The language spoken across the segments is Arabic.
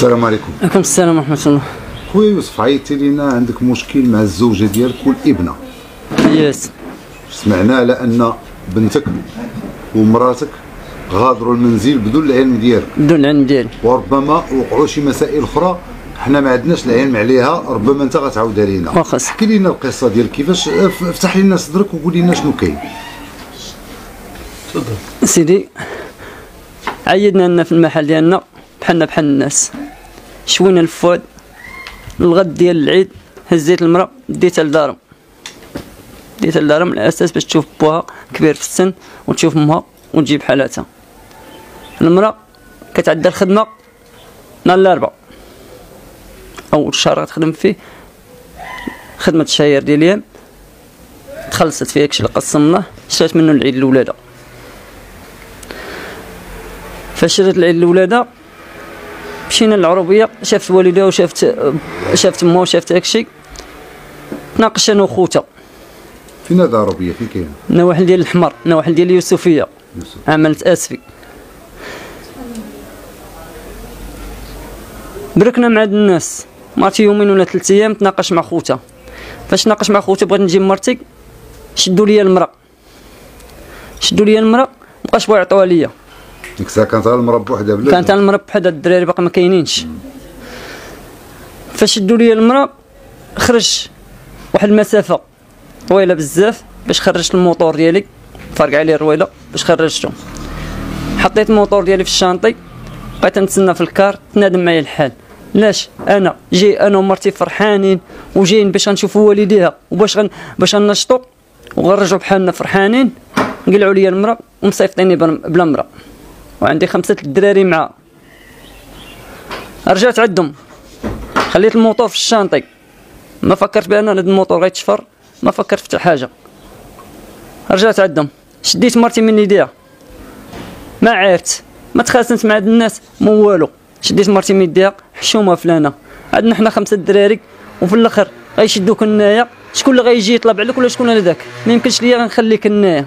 السلام عليكم. عليكم السلام ورحمة الله. خويا يوسف، عيطتي لينا عندك مشكل مع الزوجة ديالك والابنة. ياس. سمعنا على أن بنتك ومراتك غادروا المنزل بدون العلم ديالك. بدون العلم ديالي. وربما وقعوا شي مسائل أخرى حنا ما عندناش العلم عليها، ربما أنت غتعاودها لينا. واخا. احكي لينا القصة ديالك كيفاش، افتح لينا صدرك وقول لينا شنو كاين. تفضل. سيدي، عيدنا لنا في المحل ديالنا بحالنا بحال الناس. شوينا الفؤاد الغد ديال العيد، هزيت المرأة ديتها لدارهم. ديتها لدارهم على اساس باش تشوف بوها كبير في السن وتشوف امها وتجيب حالاتها. المرأة كتعدى الخدمة نهار الاربعاء، اول شهر غتخدم فيه خدمة الشهير ديال اليوم، تخلصت فيه داكشي اللي قسم الله، شرات منه العيد لولادها. فاش شرات العيد لولادها مشينا للعروبيه، شافت والدها شافت امها وشافت داكشي، تناقشت انا وخوتها. فين هاد العروبيه؟ فين كاينه؟ نواحل ديال الحمر، نواحل ديال اليوسفيه، عملت اسفي. بركنا مع هاد الناس مرتي يومين ولا 3 ايام، تناقش مع خوتها. فاش ناقش مع خوتها بغيت نجيب مرتي، شدوا لي المراه، مابقاش بغاو يعطوها ليا. ديك الساعه كانت المراه بوحدها بلا؟ كانت المراه بوحدها، الدراري باقي ما كاينينش. فاش شدوا لي المراه، خرج واحد المسافه طويله بزاف باش خرجت الموطور ديالي، فرق عليه الرويله باش خرجته. حطيت الموطور ديالي في الشانطي، بقيت نتسنى في الكار، تنادم معايا الحال. لاش انا جاي انا ومرتي فرحانين وجايين باش نشوفوا والديها باش ننشطوا وغنرجعوا بحالنا فرحانين، قلعوا لي المراه ومصيفطيني بلا مراه، وعندي 5 الدراري معاه. رجعت عندهم، خليت الموطور في الشانطي، ما فكرت بان هذا الموطور غيتشفر، ما فكرت في حتى حاجه. رجعت عندهم، شديت مرتي من يديها، ما عرفت، ما تخاسنت مع هاد الناس مو والو. شديت مرتي من يديها، حشومه فلانه، عندنا حنا 5 الدراري، وفي الاخر غيشدوك النايه، شكون اللي غيجي يطلب عليك ولا شكون هذاك؟ ما يمكنش ليا غنخليك النايه.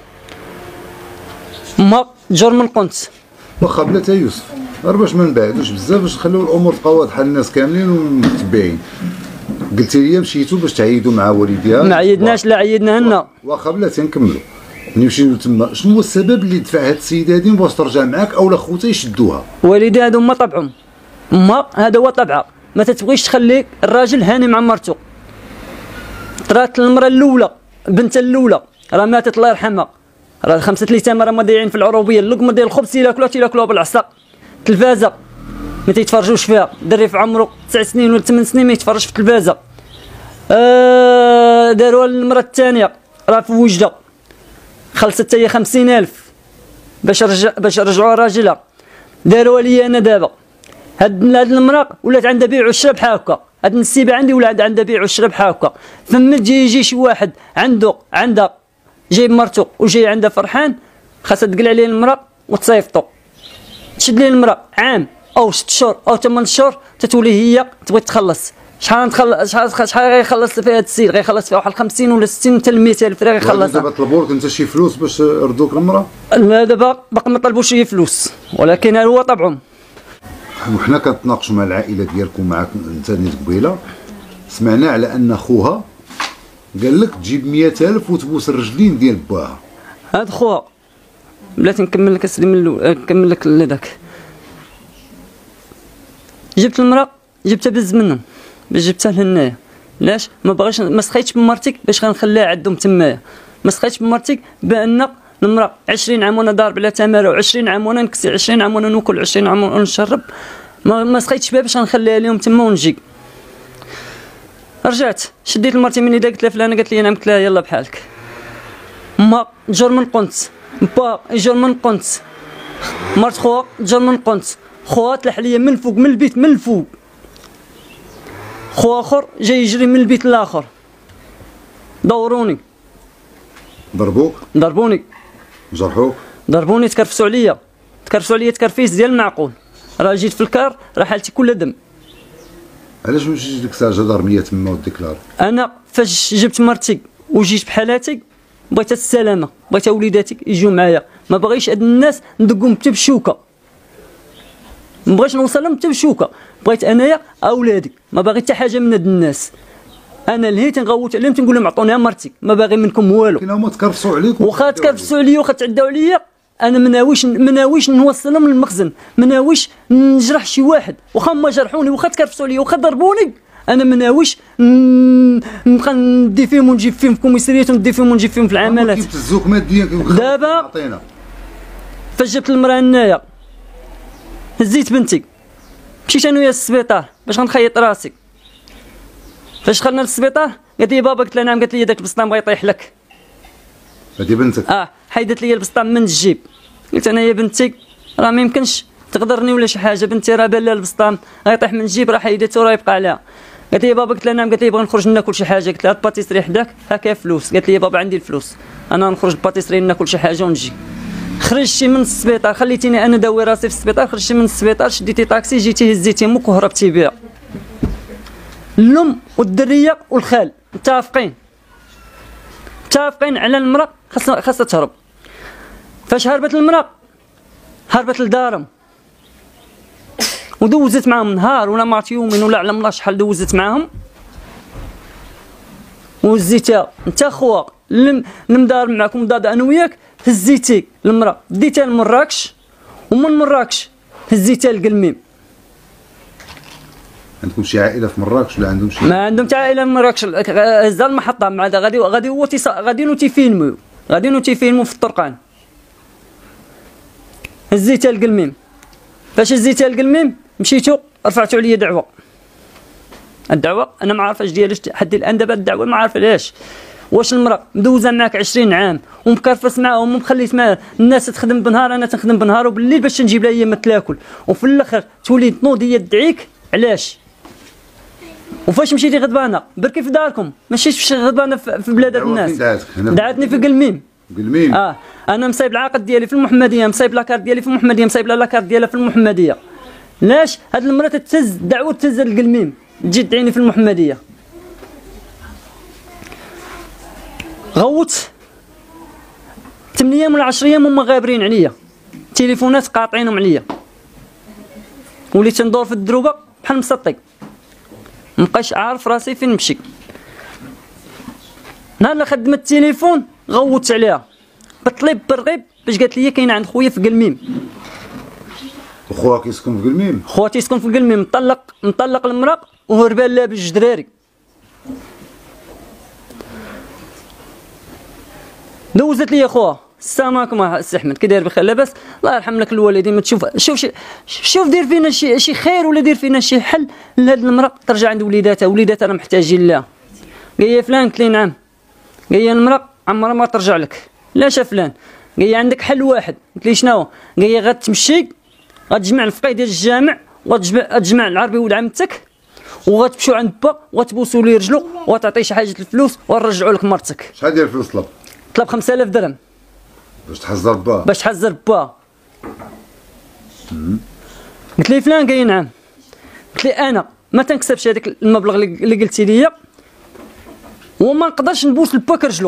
ما جر من قنت. واخا بلاتي يوسف، غير باش ما نبعدوش بزاف، باش نخليو الامور تبقى واضحه للناس كاملين ومتبعين. قلتي لي مشيتو باش تعيدوا مع والديها؟ ما عيدناش، لا عيدنا لنا. واخا بلاتي نكملوا. نمشيو تما، شنو هو السبب اللي دفع هاد السيده هادي باش ترجع معاك اولا خوتها يشدوها؟ والديها هادو هما طبعهم، امها هذا هو طبعها، ما تتبغيش تخلي الراجل هاني مع مرته. طرات المراه الاولى، بنتها الاولى راه ماتت الله يرحمها، راه 5 ايام راه ضايعين في العروبيه، اللقمه ديال الخبز تياكلوها بالعصا. التلفازه ما تيتفرجوش فيها، دري في عمره 9 سنين ولا 8 سنين ما يتفرجش في التلفازه. داروا المراه الثانيه راه في وجده، خلصت هي 50,000 باش رجعوا راجلها. داروا لي انا دابا هاد المراه ولات عندها بيع والشرا بحال هكا، هاد النسيبه عندي ولات عندها بيع والشرا بحال هكا. فما يجي شي واحد عندها جايب مرته وجاي عندها فرحان، خاصها تقلع عليه المراه وتصيفطو، تشد ليه المراه عام او 6 شهور او 8 شهور، تتولي هي تبغي تخلص. شحال غيخلص فيها هاد السيد؟ غيخلص فيها واحد 50 ولا 60 حتى 100,000 راه غيخلص. دابا طلبوا لك انت شي فلوس باش يردوك المراه؟ لا دابا باقي ما طلبوش شي فلوس، ولكن هو طبعهم. وحنا كنتناقشوا مع العائله ديالك ومعك انت نيت قبيله، سمعنا على ان خوها قال لك تجيب 100,000 وتبوس الرجلين ديال باها. هاد خوها بلاتي نكمل لك اسلي من الاول، نكمل لك لذاك. جبت المراه، جبتها بز منهم باش جبتها لهنايا. لاش ما بغيتش، ما سخيتش بمرتك باش غنخليها عندهم تمايا، ما سخيتش بمرتك بان المراه 20 عام وانا ضارب على تماره، و20 عام وانا نكسي، 20 عام وانا ناكل، 20 عام وانا نشرب، ما سخيتش بها باش غنخليها لهم تما ونجي. رجعت شديت مرتي من يدها، قلت لها فلانه، قالت لي نعم، قلت لها يلا بحالك. ما جر من قنت، با يجر من قنت، مرت خوها جر من قنت، خوها تلح ليا من فوق، من البيت من الفوق. خو اخر جاي يجري من البيت الاخر، دوروني، ضربوني، جرحوك، تكرفسوا عليا تكرفيس ديال المعقول. راه جيت في الكار، راه حالتي كلها دم. علاش مشيتي ديك الساعه جدارميه تما وديكلار؟ انا فاش جبت مرتي وجيت بحالاتي بغيت السلامه، بغيت وليداتي يجوا معايا، ما بغيش هاد الناس ندقهم حتى بالشوكه. ما بغيتش نوصل لهم حتى بشوكه، بغيت انايا اولادي، ما باغي حتى حاجه من هاد الناس. انا لهيت نغوت عليهم تنقول لهم عطوني مرتي، ما باغي منكم والو. كاين هما تكرفسوا عليك واخا تكرفسوا عليا واخا تعداو عليا، انا ما ناويش نوصلهم للمخزن، ما ناويش نجرح شي واحد، واخا هما جرحوني واخا تكرفسوا عليا واخا ضربوني، انا ما ناويش نبقى ندي فيهم ونجيب فيهم في كوميساريات وندي فيهم ونجيب فيهم في العمالات. كيبتزوك ماديا. دابا فاش جبت المراه هنايا هزيت بنتي، مشيت انا وياها للسبيطار باش غنخيط راسي. فاش دخلنا للسبيطار قالت لي بابا، قلت لها نعم، قالت لي داك البسطام بغا يطيح لك. هادي بنتك؟ حيدت لي البسطام من الجيب. قلت انا يا بنتي راه ما يمكنش تغدرني ولا شي حاجه، بنتي راه بالا البسطام غيطيح من الجيب، راه حيدته وراه يبقى عليها. قالت لي بابا، قلت لها نعم، قالت لي بغا نخرج ناكل شي حاجه. قلت لها الباتيسري حداك هاكا فلوس. قالت لي بابا عندي الفلوس، انا نخرج الباتيسري ناكل شي حاجه ونجي. خرجتي من السبيطار، خليتيني انا داوي راسي في السبيطار، خرجتي من السبيطار شديتي طاكسي جيتي هزيتي امك وهربتي بها. الام والدريه والخال متفقين على المراه خاصها تهرب. فاش هربت المراه هربت لدارهم ودوزت معاهم نهار ولا مات يومين ولا على الله شحال دوزت معاهم، وزيتها انت خوها المدار معاكم دادا انا وياك، هزيتي المراه ديتها لمراكش، ومن مراكش هزيتها لقلميم. عندكم شي عائله في مراكش ولا عندهم شي؟ ما عندهم حتى عائله في مراكش، هزها المحطه مع غادي هو غاديين تيفيلموا في الطرقان. هزيتها لقلميم. فاش هزيتها لقلميم مشيتو رفعتوا عليا دعوه. الدعوه انا ما عارفاش ديالاش حد الان، دابا الدعوه ما عارفه علاش. واش المراه مدوزه معاك 20 عام ومكرفس معاهم ومخليت مع الناس تخدم بالنهار، انا تنخدم بالنهار وبالليل باش نجيب لها هي ما تاكل، وفي الاخر تولي تنوض هي تدعيك علاش؟ وفاش مشيتي غضبانه بركي في داركم، ماشيش غضبانه في بلاد الناس. دعاتني في قلميم. انا مصايب العقد ديالي في المحمديه، مصايب لاكارت ديالي في المحمديه، مصايب لاكارت ديالها في المحمديه. لاش هاد المراه تتهز دعوه تهز القلميم تجي تعيني في المحمديه. غوت 8 ايام ولا 10 ايام هما غابرين عليا، تليفونات قاطعينهم عليا، وليت ندور في الدروبه بحال مسطي، مبقاش عارف راسي فين نمشي. نهار اللي خدمت التليفون غوت عليها بطلب بالرغيب باش قالت لي كاينه عند خويا في قلميم. وخوها كيسكن في قلميم؟ خوها تيسكن في قلميم، مطلق المراه وهربان لها بالجدراري. دوزت لي خوها السلام عليكم السي احمد كي داير بخير لاباس الله يرحم لك الوالدين، ما تشوف شوف دير فينا شي خير ولا دير فينا شي حل لهاد المراه ترجع عند وليداتها راه محتاجين لها. قال يا فلان، قلت لي نعم. قال يا المراه عمرها ما ترجع لك. لاش فلان؟ قال لي عندك حل واحد. قلت لي شنو؟ قال لي غتمشي غتجمع الفقيه ديال الجامع وغتجمع العربي ولد عمتك وغتمشيو عند با وغتبوسوا ليه رجلو وغتعطيه شي حاجه الفلوس ونرجعوا لك مرتك. شحال ديال الفلوس طلب؟ طلب 5000 درهم باش تحزر با. قلت لي فلان؟ قال لي نعم. قلت لي انا ما تنكسبش هذاك المبلغ اللي قلتي لي وما نقدرش نبوس البا كرجلو،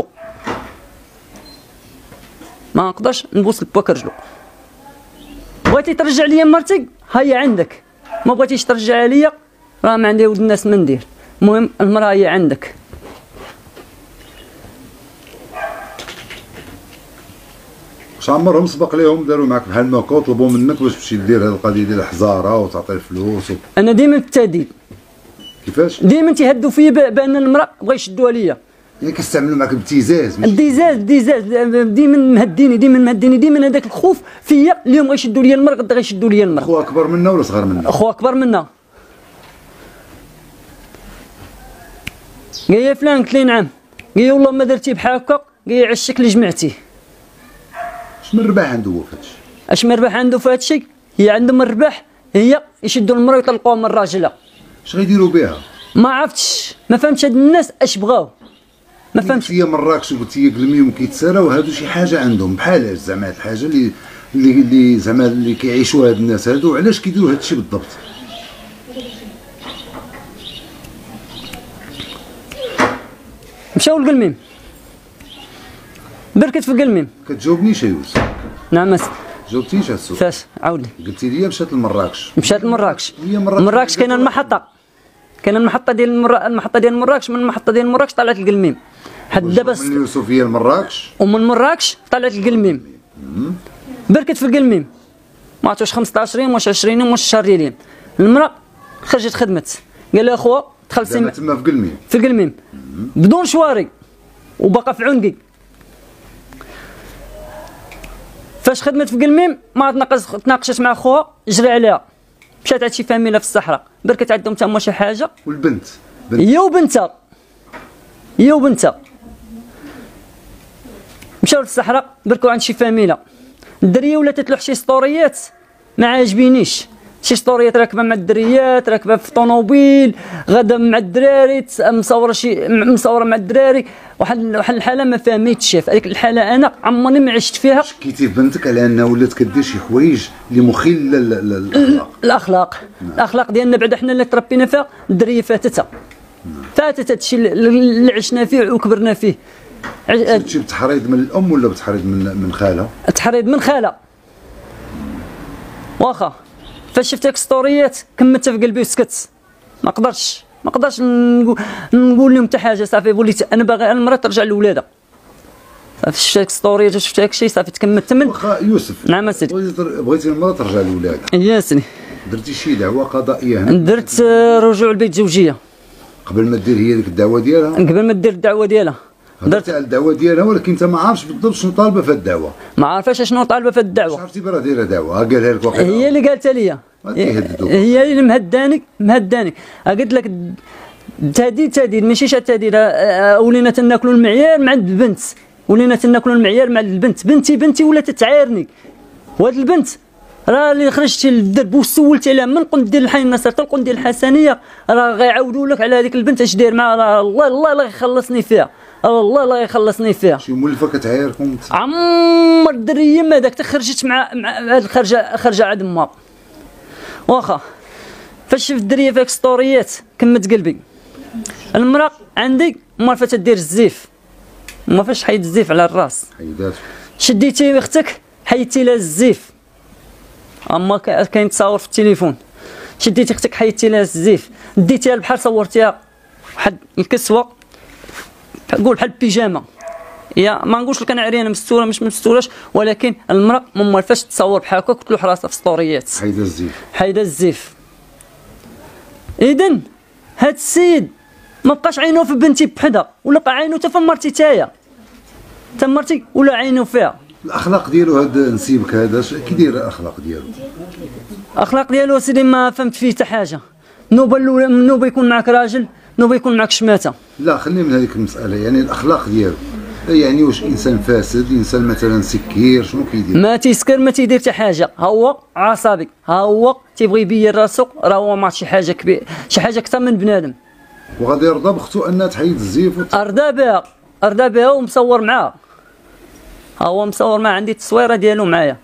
ما نقدرش نبوس البا كرجلو. بغيتي ترجع لي مرتي هي عندك، ما بغيتيش ترجعها لي راه ما عندي ولد الناس ما ندير. المهم المراه هي عندك. واش عمرهم سبق ليهم داروا معك بحال هكا وطلبوا منك باش تمشي دير هذه القضيه ديال الحزاره وتعطي الفلوس انا ديما بالتهديد. كيفاش؟ ديما تيهدوا فيا بان المراه بغا يشدوها ليا، يعني كيستعملوا معك الابتزاز. الابتزاز ديما مهديني ديما هذاك الخوف فيا، اليوم غيشدوا لي المراه غدا غيشدوا لي المراه. خوها اكبر منا ولا صغر منا؟ خوها اكبر منا. قال يا فلان؟ قلت لي نعم. قال لي والله ما درتي بحال هكا، قال لي عشك اللي جمعتيه. اش من ربح عنده هو فهادشي؟ اش من ربح عنده في هادشي؟ هي عندهم الربح هي يشدوا المراه ويطلقوها من راجلها. اش غيديروا بها؟ ما عرفتش، ما فهمتش هاد الناس اش بغاو، ما فهمتش. هي مراكش وقلت هي قلميم كيتساراو، هادو شي حاجه عندهم بحالاش زعما هاد الحاجه اللي زعما اللي كيعيشوا هاد الناس هادو، علاش كيديروا هادشي بالضبط؟ مشاو لقلميم، بركت في قلميم. كتجاوبنيش يا يوسف. نعم جاوبتينيش على السؤال. فاش عاود لي. قلتي لي مشات لمراكش. مشات لمراكش. هي مراكش كاينه المحطه، كاينه المحطه ديال المحطه ديال مراكش. من المحطه ديال مراكش طلعت للقلميم حد دابا. من اليوسفيه لمراكش ومن مراكش طلعت للقلميم. بركت في القلميم ما عرفتش 15 يوم واش 20 يوم واش شهر ديالين. المراه خرجت خدمت، قال لها اخويا دخل تما في القلميم. في القلميم بدون شواري وبقى في عنقي. فاش خدمت في القلميم ما تناقشت مع خوها، جري عليها مشات عند شي فاميله في الصحراء، بركت عندهم تما شي حاجه. والبنت هي وبنتها مشاو للصحراء بركوا عند شي فاميله. الدريه ولات تلوح شي سطوريات ما عاجبينيش، شي سطوريات راكبه مع الدريات، راكبه في طوموبيل غادا مع الدراري، مصوره مع الدراري. واحد الحاله ما فهميتش. في هذيك الحاله انا عمرني ما عشت فيها. شكيتي في بنتك على انها ولات كدير شي حوايج اللي مخله الاخلاق الاخلاق ديالنا بعدا حنا اللي تربينا فيها. الدريه فاتتها هادشي اللي عشنا فيه وكبرنا فيه. هادشي بتحريض من الام ولا بتحريض من خالها؟ تحريض من خالها. واخا فاش شفت هاك ستوريات كملتها في قلبي وسكت. ما قدرتش نقول لهم حتى حاجه. صافي وليت انا باغي المراه ترجع لولادها. صافي شفت هاك ستوريات وشفت هاك الشيء صافي تكملت من. واخا يوسف، نعم سيدي، بغيتي المراه ترجع لولادها. يا سيدي، درتي شي دعوه قضائيه هنا؟ درت رجوع البيت الزوجيه قبل ما دير هي ديك الدعوه ديالها. قبل ما دير الدعوه ديالها درت على الدعوه ديالها، ولكن انت ما عارفش بالضبط شنو طالبه في الدعوه. ما عارفاش شنو طالبه في الدعوه. عرفتي برا دايره دعوه قالها لك واقيلا. هي اللي قالتها لي، هي اللي مهداني. قلت لك تهديد ماشي شي تهديد. ولينا تناكلوا المعيار مع البنت، ولينا تناكلوا المعيار مع البنت. بنتي ولات تعايرني. وهاد البنت راه اللي خرجتي للدرب وسولتي عليها من قند ديال الحي النصر حتى القند ديال الحسنيه، راه غيعاودوا لك على هذيك البنت اش داير معها. الله لا يخلصني فيها، الله لا يخلصني فيها. شي مولفه كتعايركم؟ عمر الدريه ما داك تخرجت مع هاد خرجه عند امها. واخا فاش شفت الدريه فيك ستوريات كمت قلبي. المراه عندي ما فات دير الزيف، ما فاش حيد الزيف على الراس. حيدات شديتي اختك حيدتي لها الزيف. اما كاين تصاور في التليفون. شديتي اختك حيدتي لها الزيف، ديتيها البحر صورتيها واحد الكسوه قول بحال البيجامه. يا ما نقولش لك انا عريانه مستوره مش مستوراش، ولكن المراه ما فاش تصور بحال هكا وتلوح راسها في ستوريات. حيدة الزيف. اذا هاد السيد ما بقاش عينو في بنتي بحدا، ولا بقى عينو حتى في مرتي تايا، حتى مرتي ولا عينو فيها. الاخلاق ديالو هذا نسيبك هذا كي داير الاخلاق ديالو؟ الاخلاق ديالو سيدي ما فهمت فيه حتى حاجه. نوبه يكون معك راجل، نوبه يكون معك شماته. لا خلينا من هذيك المساله. يعني الاخلاق ديالو يعني واش انسان فاسد، انسان مثلا سكير، شنو كيدير؟ ما تيسكر ما تيدير حتى حاجه. هو عصبي، هو تيبغي يبين راسو، راه هو ما شي حاجه كبيره، شي حاجه اكثر من بنادم. وغادي يرضى بختو انها تحيد الزيف ارضى بها ومصور معاها. هو مصور معاه، عندي التصويره ديالو معايا.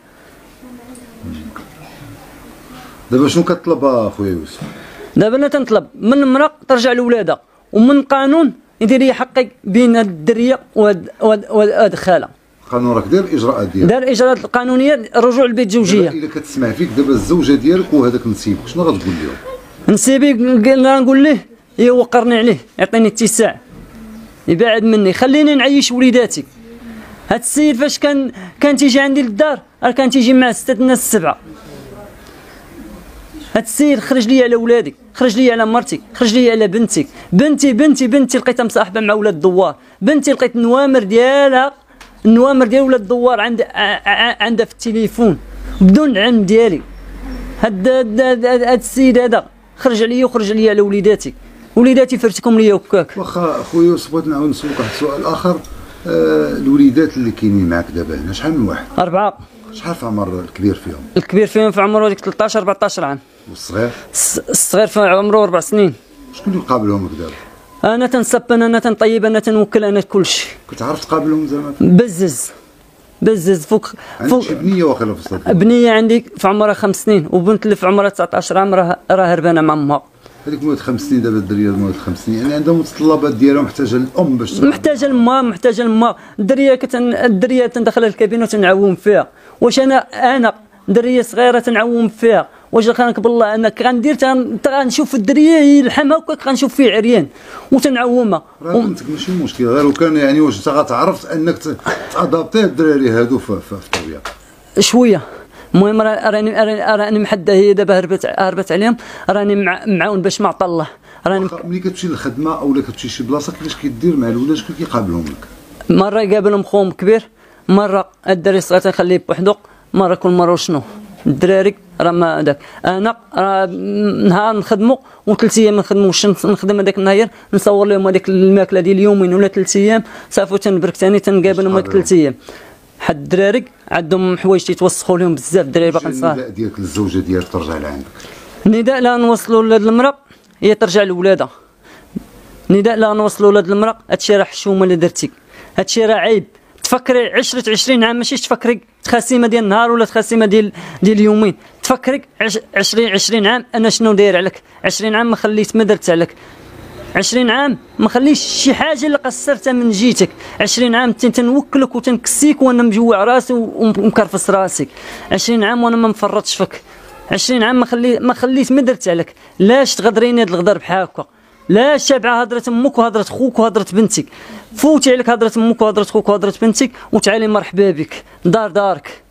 دابا شنو كطلب اخويا يوسف؟ دابا انا تنطلب من المراه ترجع لولادها، ومن قانون يدير لي حقي بين الدريه وهاد خاله. قانون راك داير الاجراءات ديالك، دار الاجراءات القانونيه رجوع البيت الزوجيه. الا كتسمع فيك دابا الزوجه ديالك وهذاك نسيبك، شنو غتقول لهم؟ نسيبي نقول ليه يوقرني عليه، يعطيني اتساع، يبعد مني، خليني نعيش وليداتي. هاد السيد فاش كان تيجي عندي للدار راه كان تيجي مع 6 الناس 7. هاد السيد خرج لي على ولادي، خرج لي على مرتي، خرج لي على بنتي لقيتها مصاحبه مع ولاد الدوار. بنتي لقيت النوامر ديال ولاد الدوار عندها في التليفون بدون العلم ديالي. هاد السيد هذا خرج عليا وخرج لي على وليداتي فرتكم ليا وكاك. واخا خويا يوسف بغيت نعاود نسولك واحد السؤال اخر. الوليدات اللي كاينين معاك دابا هنا شحال من واحد؟ 4. شحال في عمر الكبير فيهم؟ الكبير فيهم في عمره ديك 13 14 عام. والصغير؟ الصغير في عمره 4 سنين. شكون اللي قابلهم دابا؟ انا تنصبن، انا تنطيب، انا تنوكل، انا كلشي. كتعرف تقابلهم زعما؟ بزز فوق شي بنيه واخا في الصدر؟ بنيه عندي في عمرها 5 سنين، وبنت اللي في عمرها 19 عام راه هربانه مع امها. هذيك مواليد 5 سنين دابا الدريه مواليد 5 سنين، يعني عندها متطلبات ديالها محتاجه الام باش محتاجه الماء. الدريه تندخلها الكابينه وتنعوم فيها. واش انا دريه صغيره تنعوم فيها، واش كنكبر الله انا غندير غنشوف الدريه يلحمها وكاك غنشوف فيه عريان وتنعومها. راه بنتك ماشي مشكل، غير وكان يعني واش انت غتعرف انك تادابتي الدراري هادو في التربيه شويه. المهم راني محدة، هي دابا هربت عليهم، راني معاون باش ما عطى الله. ملي كتمشي للخدمه اولا كتمشي لشي بلاصه كيفاش كيدير مع الولاد؟ شكون كيقابلهم لك؟ مره يقابلهم خوهم كبير، مره الدري الصغير تنخليه بوحدو، مره كل مره وشنو الدراري راه ما هذاك. انا نهار نخدمو و3 ايام نخدمو، واش نخدم هذاك النهار نصور لهم هذيك الماكله ديال اليومين ولا 3 ايام صافي تنبرك ثاني تنقابلهم هذيك 3 ايام. حد الدراري عندهم حوايج تيتوسخوا لهم بزاف، الدراري باقي صغار. النداء ديالك للزوجه ديالك ترجع لعندك؟ النداء لا نوصلوا لهاد المراه هي ترجع لولادها. نداء لا نوصلوا لهاد المراه، هادشي راه حشومه اللي درتي، هادشي راه عيب. تفكري 20 عام، ماشي تفكري تخاسيمه ديال النهار ولا تخاسيمه ديال اليومين، تفكري 20 عام انا شنو داير عليك. 20 عام ما خليت ما درت عليك، 20 عام ما خليش شي حاجه اللي قصرتها من جيتك. 20 عام تنوكلك وتنكسيك وانا مجوع راسي ومكرفس راسك. 20 عام وانا ما مفرطش فيك. 20 عام ما خليت ما درت عليك. لاش تغدريني هاد الغدر بحال هكا؟ لاش شابعه هضره امك وهضره خوك وهضره بنتك؟ فوتي عليك هضره امك وهضره خوك وهضره بنتك وتعالي مرحبا بك دارك.